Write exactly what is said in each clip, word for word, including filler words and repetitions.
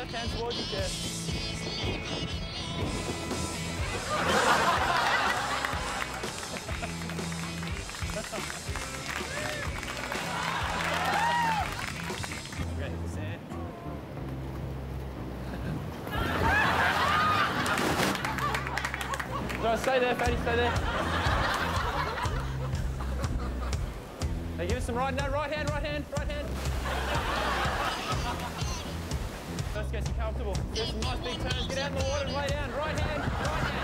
left hand towards your chest. No, stay there, Fatty, stay there. Hey, give us some right, no, right hand, right hand, right hand. Let's get some comfortable. Do some nice big turns, get out in the water and lay down. Right hand, right hand.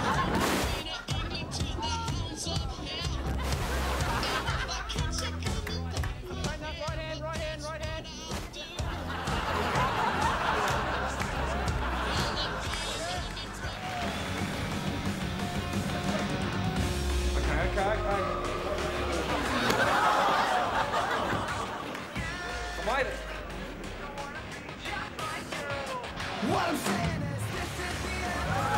Straighten up, right hand, right hand, right hand. Okay, okay, okay. I made it. What I'm saying is this is the end.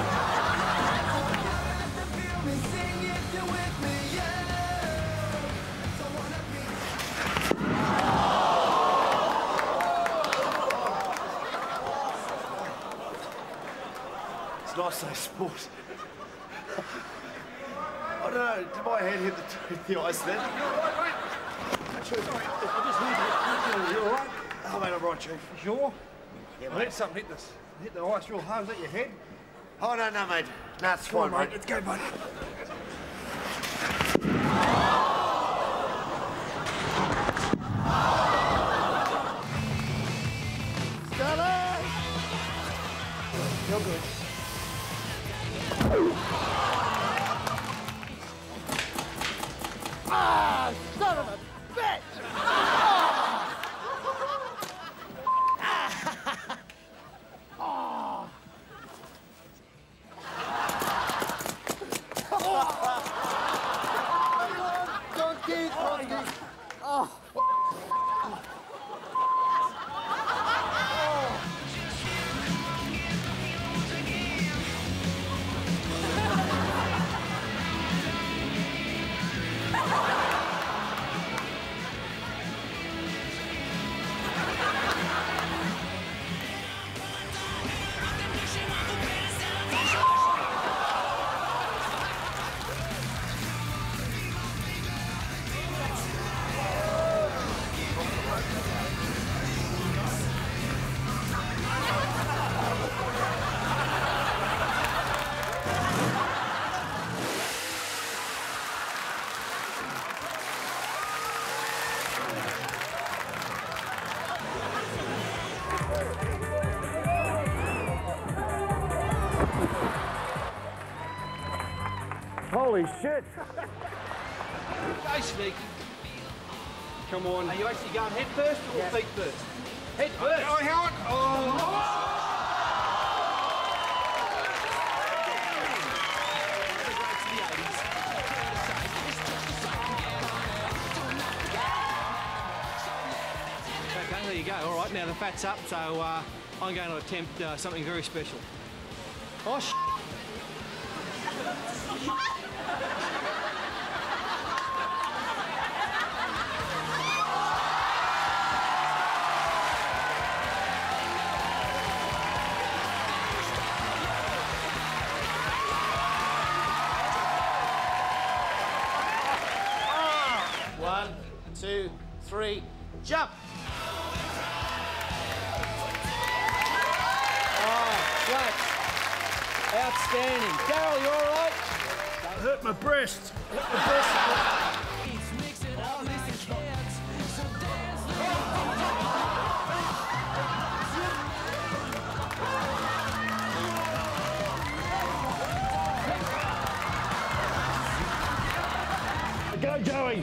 To feel me sing if you're with me, yeah. So wanna be. It's nice to say sport. I don't know, did my head hit the, the ice then? You're all right, mate? Sorry, I just need to... You're all right? Oh, mate, I'm right, Chief. You sure? Yeah, I mate. heard something hit, this, hit the ice real hard. Is that your head? Oh, no, no, mate. No, it's fine, mate. Let's go, buddy. Stella! You're good. Ah, son of a bitch! Oh. Donkey, donkey. Oh. Holy shit! Go, Sneaky. Come on. Are you actually going head first or Yeah. feet first? Head first. Oh, Howard! Oh! Okay, there you go. All right, now the fat's up, so uh, I'm going to attempt uh, something very special. Oh, sh**. One, two, three, jump! Oh, flat. Outstanding. Daryl, you all right? Hurt my breast. Hurt my breast. Go, Joey.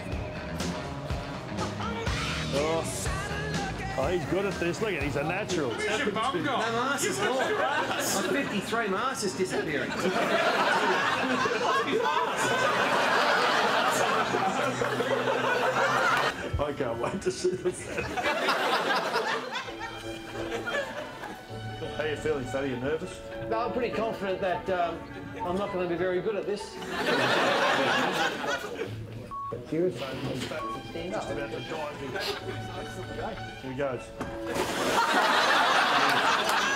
Oh. Oh, he's good at this. Look at, he's a natural. Where's your bum gone? No, Masters gone. I'm fifty-three, Masters disappearing. I can't wait to see this. How are you feeling, Fatty? You nervous? No, I'm pretty confident that um, I'm not going to be very good at this. Cheers. Stand up. Just about to dive in. Here he goes.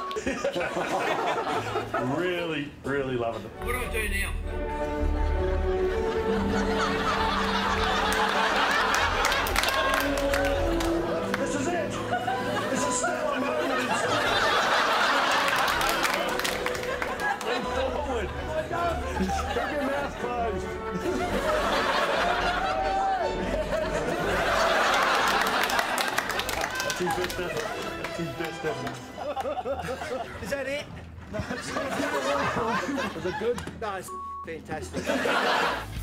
Really, really loving it. What do I do now? This is it. This is still a moment. Lean forward. Keep your mouth closed. That's his best effort. That's his best effort. Is that it? Was it good? No, it's fantastic.